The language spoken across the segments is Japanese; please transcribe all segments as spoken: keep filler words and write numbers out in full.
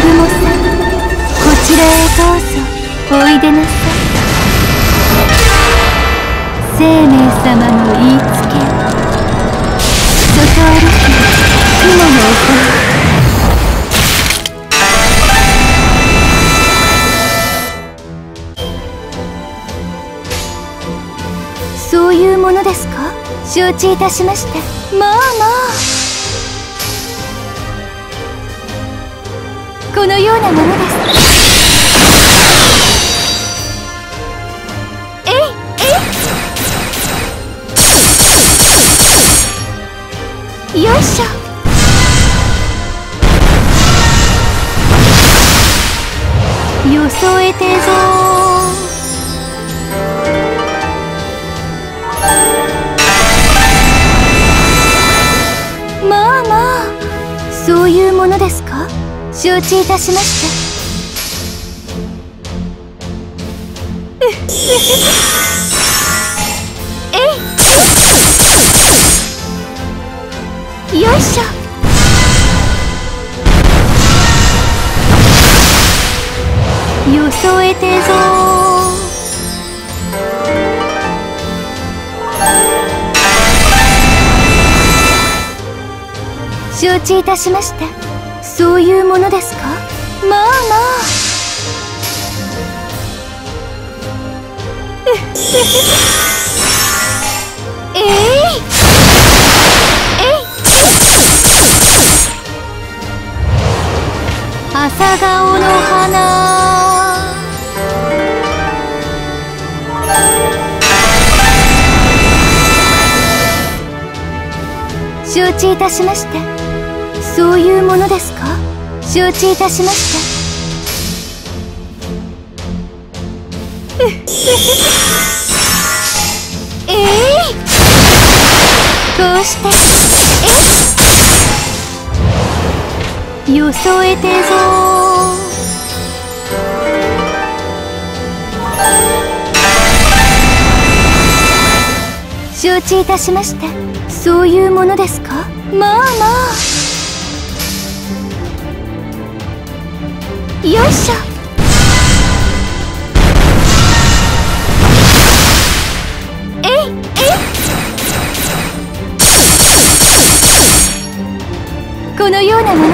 雲さん、こちらへどうぞおいでなさい。生命様の言いつけ、外歩き雲の音。そういうものですか？承知いたしました。まあまあ、このようなものです。えいえい、よいしょ。よそえてぞー。そういうものですか？承知いたしました。えい、よいしょ。よそえてぞー。承知いたしました。そういうものですか？まあまあ。えい、えい、朝顔の花。承知いたしました。そういうものですか？承知いたしました。えい、こうして、え、よそえてぞー。承知いたしました。そういうものですか？まあまあ。よいしょ。えい、えい、このようなものです。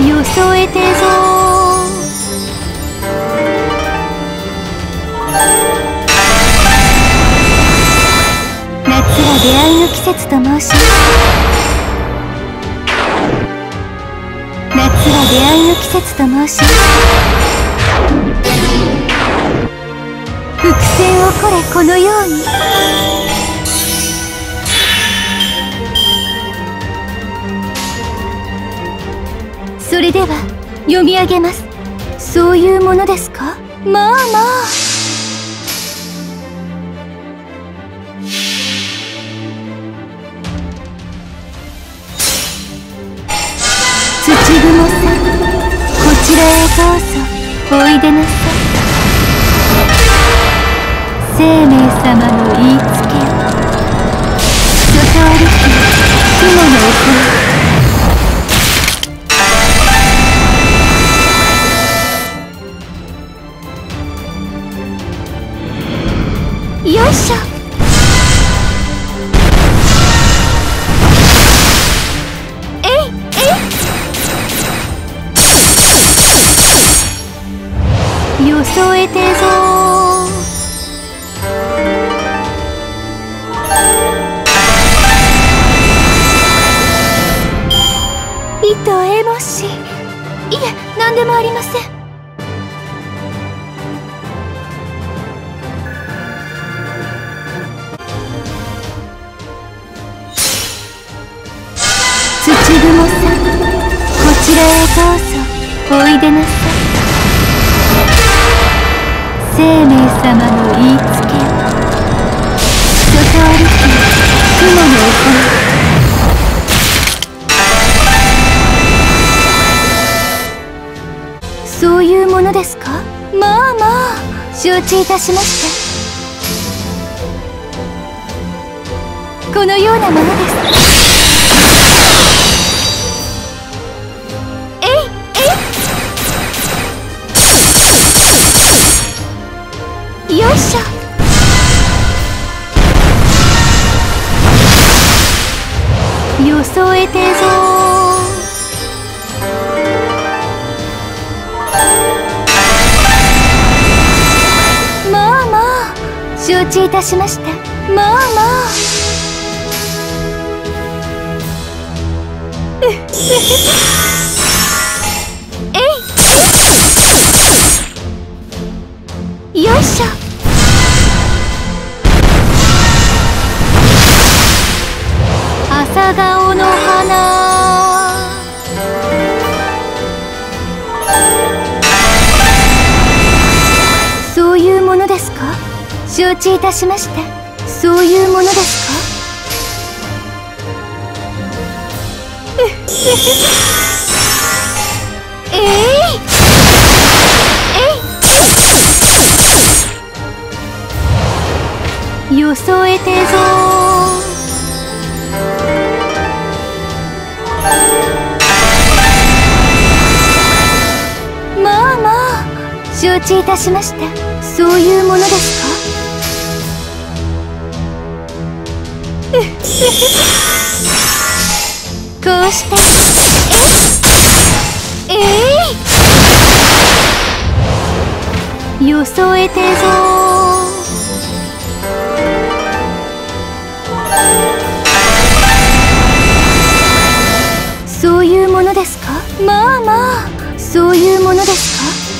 よそえてぞー。夏は出会いの季節と申します。夏は出会いの季節と申します。伏線をこれこのように。それでは読み上げます。そういうものですか？まあまあ。土雲さん、こちらへどうぞおいでなさい。生命様の言いつけ、外歩き雲の音。よいしょ。よそえてぞー。糸えもし、いえ、何でもありません。土雲さん、こちらへどうぞおいでなさい。生命様の言いつけ、外歩き雲の音。そういうものですか？まあまあ、承知いたしました。このようなものです。 よそえてぞ。まあまあ承知いたしました。まあまあえいよいしょ。朝顔の花。そういうものですか。承知いたしました。そういうものですか。えい、えい、よそえてぞ。まあまあ承知いたしました。そういうものですか。こうしてええい、よそえてぞ。そういうものですか。まあまあそういうものです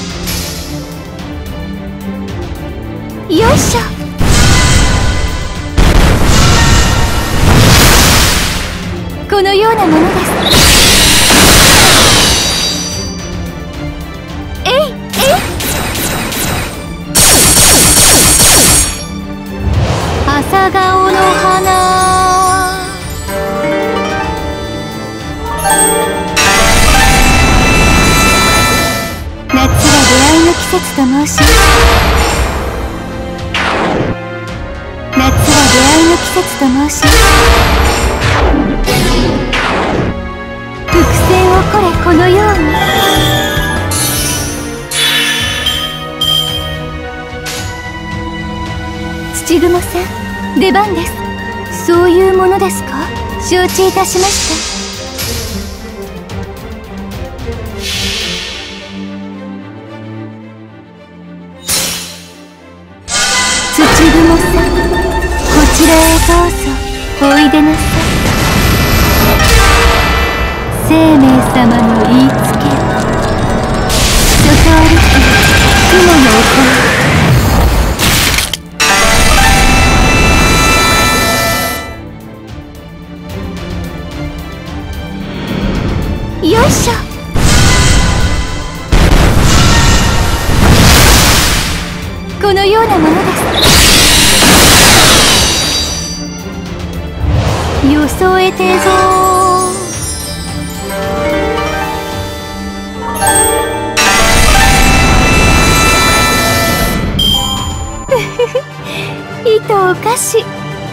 か。よいしょ。このようなものです。えいえい、朝顔の花。夏は出会いの季節と申します。夏は出会いの季節と申します。伏線をこれこのように。土蜘蛛さん、出番です。そういうものですか。承知いたしました。土蜘蛛さん、こちらへどうぞおいでなさい。生命様の言いつけ、そと歩く雲のお声。よいしょ。このようなものです。よそえてぞ。糸おかし。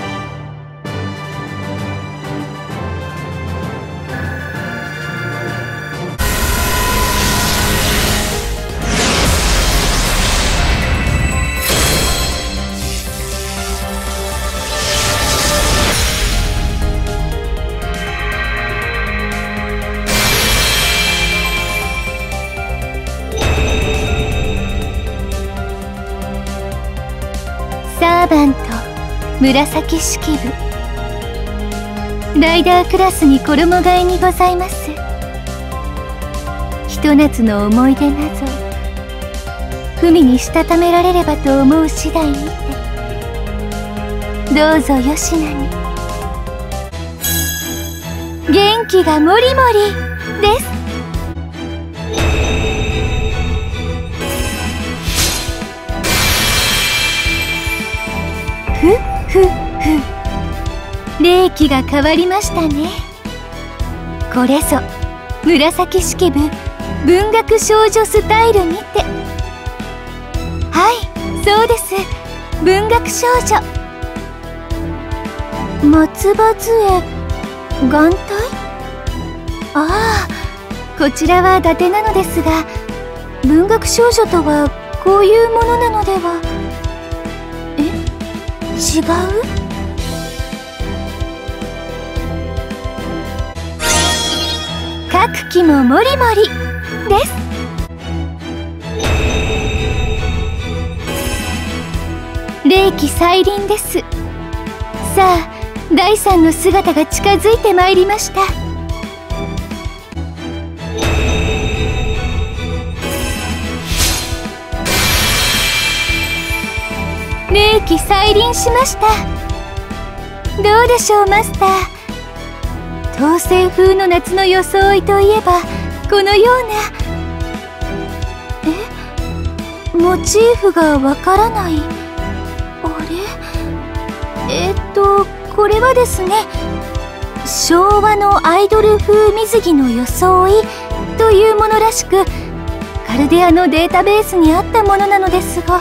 サーバント紫式部、ライダークラスに衣替えにございます。ひと夏の思い出なぞ文にしたためられればと思う次第にて、どうぞよしなに。元気がもりもりです。ふっふっふ、霊気が変わりましたね。これぞ紫式部文学少女スタイルにて。はい、そうです、文学少女。松葉杖眼帯。ああ、こちらは伊達なのですが、文学少女とはこういうものなのでは。え、違う？ 気ももりもりです。霊気再臨です。さあ、第三の姿が近づいてまいりました。霊気再臨しました。どうでしょうマスター。東西風の夏の装いといえばこのような。え、モチーフがわからない。あれ、えっとこれはですね、昭和のアイドル風水着の装いというものらしく、カルデアのデータベースにあったものなのですが。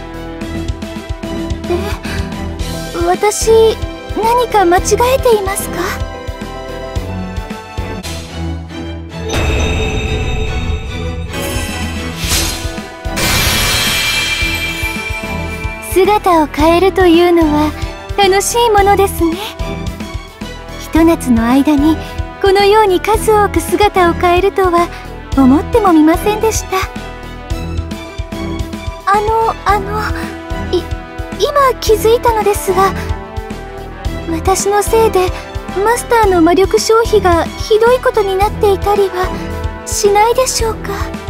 え、私何か間違えていますか？姿を変えるというのは楽しいものですね。ひと夏の間にこのように数多く姿を変えるとは思ってもみませんでした。あのあのい今気づいたのですが、私のせいでマスターの魔力消費がひどいことになっていたりはしないでしょうか？